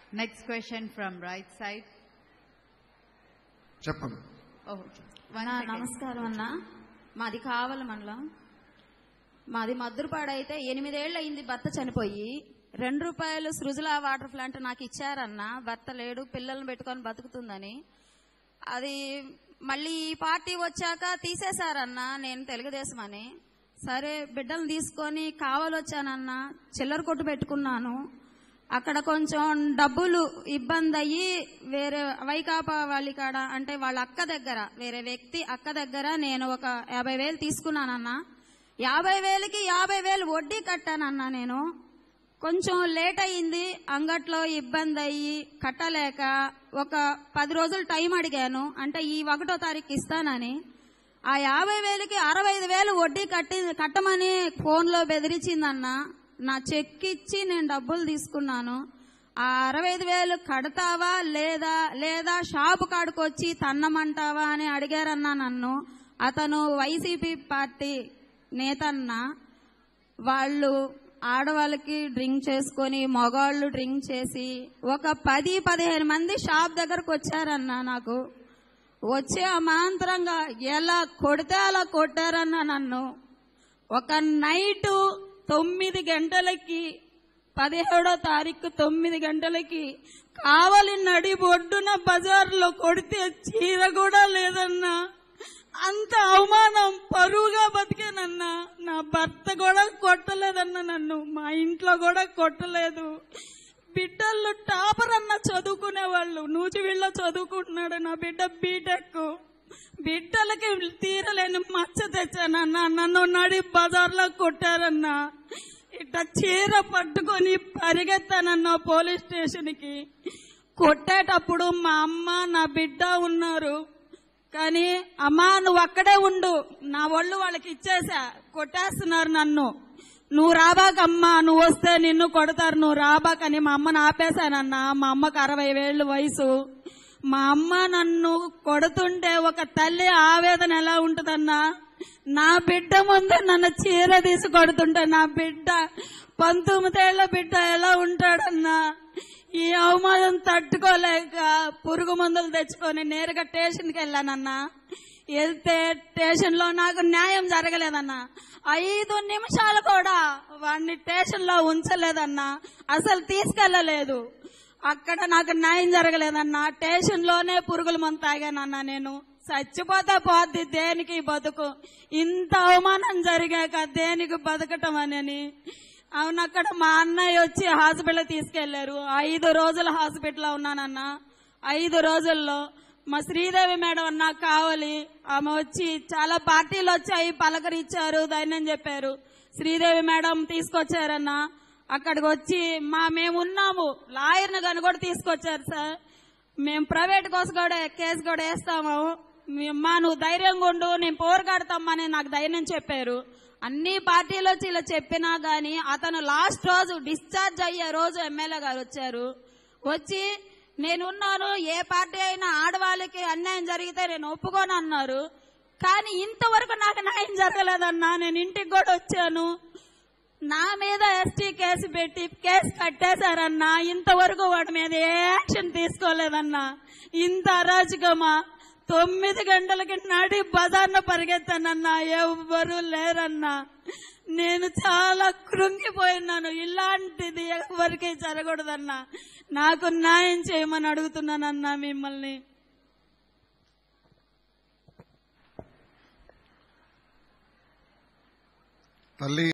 Next question from right side. చెప్పండి. నమస్కారం అన్న. మాది కావల మండలం. మాది మద్దురుపాడు. అయితే 8 ఏళ్ళు అయింది భర్త చనిపోయి. ₹2 సృజల వాటర్ ప్లాంట్ నాకు ఇచ్చారన్న. భర్త లేడు, పిల్లల్ని పెట్టుకొని బతుకుతుందని. అది మళ్ళీ ఈ పార్టీ వచ్చాక తీసేశారన్న. నేను తెలుగుదేశం అని సరే బిడ్డలు తీసుకొని కావాలొచ్చానన్న. చిల్లర కొట్టు పెట్టుకున్నాను. అక్కడ కొంచెం డబ్బులు ఇబ్బంది అయ్యి వేరే వైకాపా వాళ్ళ కాడ అంటే వాళ్ళ అక్క దగ్గర వేరే వ్యక్తి అక్క దగ్గర నేను ఒక 50,000 తీసుకున్నానన్న. 50,000కి 50,000 వడ్డీ కట్టానన్నా. నేను కొంచెం లేట్ అయ్యింది, అంగట్లో ఇబ్బంది అయ్యి కట్టలేక ఒక 10 రోజులు టైం అడిగాను. అంటే ఈ 1వ తారీఖు ఇస్తానని. ఆ 50,000కి 65,000 వడ్డీ కట్టమని ఫోన్లో బెదిరించిందన్న. నా చెక్ ఇచ్చి నేను డబ్బులు తీసుకున్నాను. ఆ 65,000 కడతావా లేదా షాపు కాడికి వచ్చి తన్నమంటావా అని అడిగారన్నా నన్ను. అతను వైసీపీ పార్టీ నేతన్న. వాళ్ళు ఆడవాళ్ళకి డ్రింక్ చేసుకొని మగవాళ్ళు డ్రింక్ చేసి ఒక 10-15 మంది షాప్ దగ్గరకు వచ్చారన్నా. నాకు వచ్చి అమాంతరంగా ఎలా కొడితే అలా కొట్టారన్నా నన్ను. ఒక నైటు 9 గంటలకి 17వ తారీఖు 9 గంటలకి కావలి నడి ఒడ్డున బజార్లో కొడితే చీర కూడా లేదన్నా. అంత అవమానం, పరువుగా బతికానన్నా. నా భర్త కూడా కొట్టలేదన్నా నన్ను. మా ఇంట్లో కూడా కొట్టలేదు. బిడ్డలు టాపర్ అన్న చదువుకునేవాళ్ళు. నూజివీళ్ళలో చదువుకుంటున్నాడు నా బిడ్డ బీటెక్. బిడ్డలకి తీరలేని మచ్చ తెచ్చానన్నా. నన్ను నడి బజార్లో కొట్టారన్నా. ఇట్లా చీర పట్టుకొని పరిగెత్తానన్నా పోలీస్ స్టేషన్కి. కొట్టేటప్పుడు మా అమ్మ నా బిడ్డ ఉన్నారు. కానీ అమ్మా నువ్వు అక్కడే ఉండు, నా ఒళ్ళు వాళ్ళకి ఇచ్చేసా. కొట్టేస్తున్నారు నన్ను. నువ్వు రాబాకమ్మా, నువ్వు వస్తే నిన్ను కొడతారు, నువ్వు రాబాకని మా అమ్మను ఆపేశానన్నా. మా అమ్మకు 60 ఏళ్ళు వయసు. మా అమ్మ నన్ను కొడుతుంటే ఒక తల్లి ఆవేదన ఎలా ఉంటుందన్నా. నా బిడ్డ ముందు నన్ను చీర తీసి కొడుతుంటే నా బిడ్డ 19 ఏళ్ల బిడ్డ ఎలా ఉంటాడన్నా. ఈ అవమానం తట్టుకోలేక పురుగు మందులు తెచ్చుకొని నేరుగా స్టేషన్కి వెళ్ళానన్నా. వెళ్తే స్టేషన్ లో నాకు న్యాయం జరగలేదన్నా. 5 నిమిషాలు కూడా వాడిని స్టేషన్ లో ఉంచలేదన్నా. అసలు తీసుకెళ్లలేదు. అక్కడ నాకు న్యాయం జరగలేదన్నా. స్టేషన్ లోనే పురుగుల మందు తాగానన్నా. నేను చచ్చిపోతా పోద్ది దేనికి బతుకు. ఇంత అవమానం జరిగాక దేనికి బతకటం అని. అవును, అక్కడ మా అన్నయ్య వచ్చి హాస్పిటల్ తీసుకెళ్లారు. 5 రోజులు హాస్పిటల్లో ఉన్నానన్నా. 5 రోజుల్లో మా శ్రీదేవి మేడం నాకు కావాలి. ఆమె వచ్చి చాలా పార్టీలు వచ్చాయి, పలకరిచ్చారు, ధైర్యం చెప్పారు. శ్రీదేవి మేడం తీసుకొచ్చారన్నా. అక్కడికి వచ్చి మేమున్నాము లాయర్ని కానీ కూడా తీసుకొచ్చారు. సార్ మేము ప్రైవేట్ కోసం కూడా కేసు కూడా వేస్తాము, నువ్వు ధైర్యంగా ఉండు, నేను పోరాడతామని నాకు ధైర్యం చెప్పారు. అన్ని పార్టీలు వచ్చి ఇలా చెప్పినా గాని అతను లాస్ట్ రోజు డిశ్చార్జ్ అయ్యే రోజు ఎమ్మెల్యే గారు వచ్చారు. వచ్చి నేనున్నాను, ఏ పార్టీ అయినా ఆడవాళ్ళకి అన్యాయం జరిగితే నేను ఒప్పుకోను అన్నారు. కానీ ఇంతవరకు నాకు న్యాయం జరగలేదన్నా. నేను ఇంటికి కూడా వచ్చాను. నా మీద ఎస్టీ కేసు పెట్టి కేసు కట్టేశారన్నా. ఇంతవరకు వాడి మీద ఏ యాక్షన్ తీసుకోలేదన్నా. ఇంత అరాచకమా. 9 గంటలకి నడి బజార్ను పరిగెత్తానన్నా. ఎవ్వరూ లేరన్నా. నేను చాలా కృంగిపోయినాను. ఇలాంటిది ఎవరికి జరగకూడదన్నా. నాకు న్యాయం చేయమని అడుగుతున్నానన్నా మిమ్మల్ని. తల్లి